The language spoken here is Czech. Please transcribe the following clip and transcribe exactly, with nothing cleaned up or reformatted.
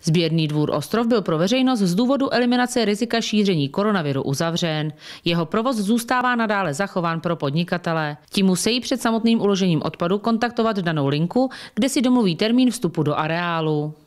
Sběrný dvůr Ostrov byl pro veřejnost z důvodu eliminace rizika šíření koronaviru uzavřen. Jeho provoz zůstává nadále zachován pro podnikatele. Ti musí před samotným uložením odpadu kontaktovat danou linku, kde si domluví termín vstupu do areálu.